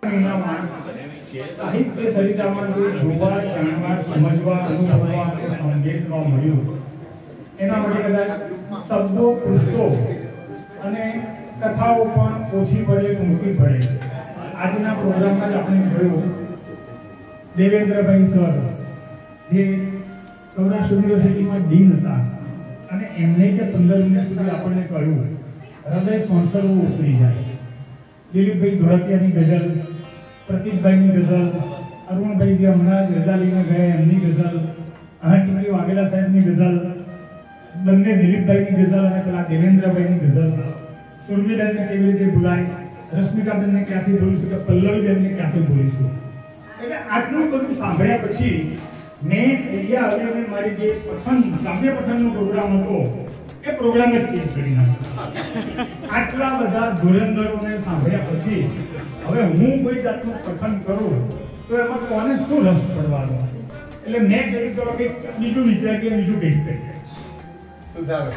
સાહિત્ય સરિતામાં જોવા, જાણવા, સમજવા, અનુભવવા અને સમજવા મળ્યું એના માટે કદાચ શબ્દો, પૃષ્ઠો અને કથાઓ પણ ઓછી પડે, ટૂંકી પડે. આજના પ્રોગ્રામમાં જ આપણે જોયું દેવેન્દ્રભાઈ સર જે સૌરાષ્ટ્ર યુનિવર્સિટીમાં ડીન હતા અને એમને જે 15 મિનિટ સુધી આપણને કહ્યું હૃદય સંસરવું ઉતરી જાય. દિલીપભાઈ ધોળકિયાની ગઝલ, પ્રતિકભાઈની ગઝલ, અરુણભાઈ જે હમણાં ગઝલ લઈને ગયા એમની ગઝલ, ટીકરી વાઘેલા સાહેબની ગઝલ, બંને દિલીપભાઈની ગઝલ અને પેલા દેવેન્દ્રભાઈની ગઝલ, સુરવીબેનને કેવી રીતે ભૂલાય, રશ્મિકાબેનને ક્યાંથી ભૂલીશું કે પલ્લવીબેનને ક્યાંથી ભૂલીશું. એટલે આટલું બધું સાંભળ્યા પછી મેં અહીંયા આવીને મારી જે કાવ્ય પઠનનો પ્રોગ્રામ હતો એ પ્રોગ્રામ જ ચેન્જ કરી નાખ્યો. આટલા બધા ધુરંધરોને સાંભળ્યા પછી હવે હું કોઈ જાતનું પઠન કરું તો એમાં કોને શું રસ પડવાનો? એટલે મેં કહ્યું ચલો કે બીજું વિચારીએ, બીજું કંઈક કરીએ. સુધારો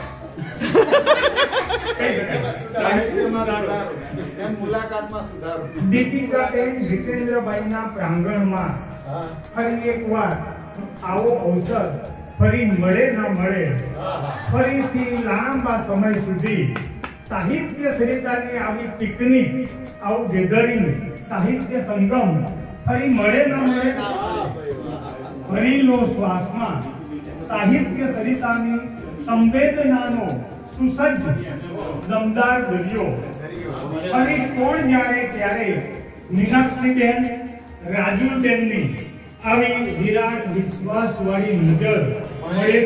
મુલાકાતમાં સુધારો. દીપિકાબેન જીતેન્દ્રભાઈના પ્રાંગણમાં ફરી એકવાર આવો અવસર ફરી મળે ના મળે, ફરીથી લાંબા સમય સુધી સાહિત્ય સરિતાની આવી પિકનિક, આવું ગેધરિંગ, સાહિત્ય સંગમ ફરી મળે ના મળે. ફરી લો શ્વાસમાં સાહિત્ય સરિતાની સંવેદનાનો સુસજ્જ દમદાર દરિયો. ફરી કોણ જાણે ક્યારે મીનાક્ષીબેન, રાજુબેનની આવી વિરાટ વિશ્વાસવાળી નજર મળે.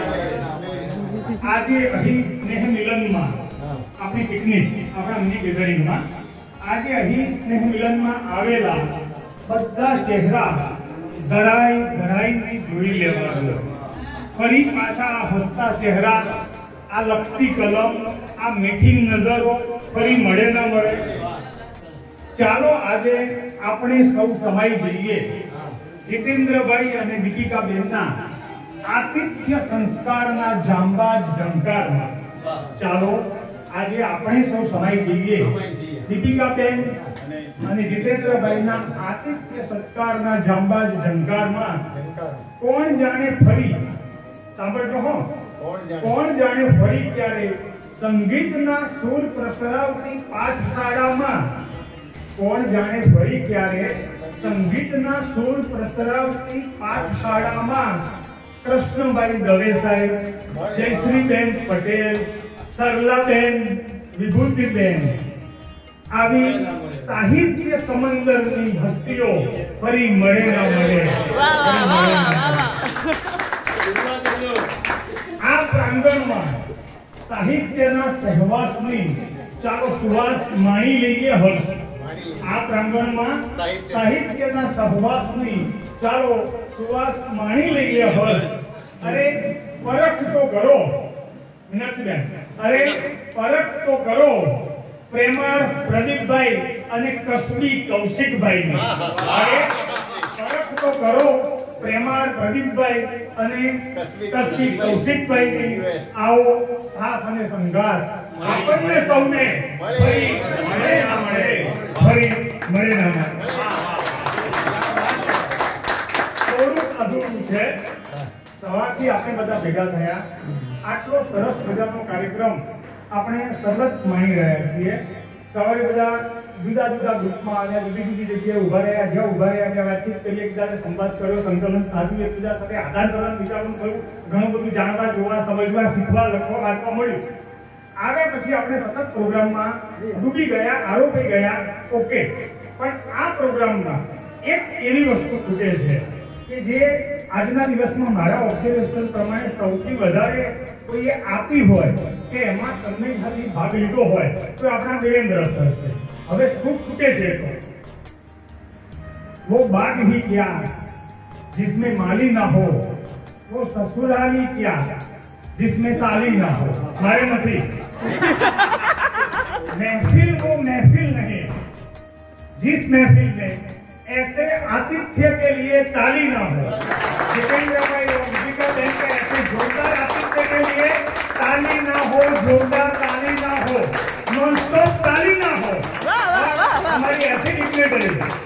આજે અહીં સ્નેહ મિલનમાં આપણી પિકનિક, આપણા મિની ગેધરિંગમાં આજે અહીં સ્નેહ મિલનમાં આવેલા બધા ચહેરા ધરાઈને જોઈ લેવાનો. ફરી પાછા હસતા ચહેરા, આ લખતી કલમ, આ મીઠી નજરો ફરી મળે ના મળે. ચાલો આજે આપણે સૌ સમાઈ જઈએ જીતેન્દ્રભાઈ અને દીપિકાબેનના આતિથ્ય સંસ્કારના જાંબાજ ઝંકારમાં. ચાલો આજે આપણે સૌ સમાઈ જઈએ દીપિકાબેન અને જીતેન્દ્રભાઈના આતિથ્ય સત્કારના જાંબાજ ઝંકારમાં. કોણ જાણે ફરી, સાંભળજો હો, કોણ જાણે ફરી ક્યારે સંગીતના સૂર પ્રસરાવતી પાઠશાળામાં, કોણ જાણે ફરી ક્યારે સંગીતના સૂર પ્રસરાવતી પાઠશાળામાં કૃષ્ણભાઈ દવે સાહેબ, જયશ્રીબેન પટેલ, સરલાબેન, વિભૂતિબેન આવી સાહિત્ય સમંદરની હસ્તીઓ ફરી મળે ના મળે. આ પ્રાંગણમાં સાહિત્યના સહવાસની ચાલો સુવાસ માણી લઈએ. હર્ષ આ પ્રાંગણમાં સાહિત્યના સહવાસની ચાલો સુવાસ માણી લઈએ. હર્ષ અરે પરખ તો કરો મીનાક્ષીબેન, અરે પરખ તો કરો પ્રેમાળ પ્રદીપભાઈ અને કસબી કૌશિકભાઈ. અરે પરખ તો કરો પ્રેમાળ પ્રદીપભાઈ અને કસબી કૌશિકભાઈ. આવો સાથ અને સંગાથ આપણને સૌને ફરી મળે ના મળે, ફરી મળે ના મળે. થોડું અધૂરું છે. સવારથી આપણે બધા ભેગા થયા, આટલો સરસ મજાનો કાર્યક્રમ આપણે સતત માણી રહ્યા છીએ. સવારે બધા જુદા જુદા ગ્રુપમાં આવ્યા, જુદી જુદી જગ્યાએ ઉભા રહ્યા, જ્યાં ઉભા રહ્યા ત્યાં વાતચીત કરી, એકબીજાને સંવાદ કર્યો, સંકલન સાધ્યું, એકબીજા સાથે આદાન પ્રદાન વિચારવાનું થયું, ઘણું બધું જાણવા, જોવા, સમજવા, શીખવા, લખવા, વાંચવા મળ્યું. આવ્યા પછી આપણે સતત પ્રોગ્રામમાં ડૂબી ગયા, આરોપી ગયા. ઓકે, પણ આ પ્રોગ્રામમાં એક એવી વસ્તુ ખૂટે છે કે જે આજના દિવસમાં મારા ઓબ્ઝર્વેશન પ્રમાણે સૌથી વધારે કોઈએ આપી હોય કે એમાં તમને ખાલી ભાગ લીધો હોય તો આપણા દેવેન્દ્ર સર છે. હવે શું ખૂટે છે? તો वो बाग ही क्या जिसमें माली ना हो, वो ससुराली क्या जिसमें साली ना हो. मारे નથી. महफिल वो महफिल नहीं जिस महफिल में ऐसे आतिथ्य के लिए ताली ना हो. जितेंद्र भाई और दीपिका बहन के ऐसे जोरदार आतिथ्य के लिए ताली ना हो, जोरदार ताली ना हो, नॉन स्टॉप ताली ना हो. हमारी ऐसी डिक्लेयर करेगी.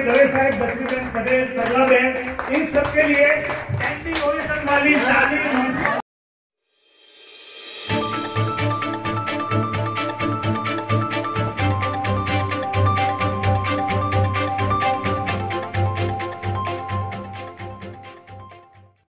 दवे साहब, बद्रीबेन पटेल, सरला बहन, इन सबके लिए स्टैंडिंग ओवेशन वाली ताली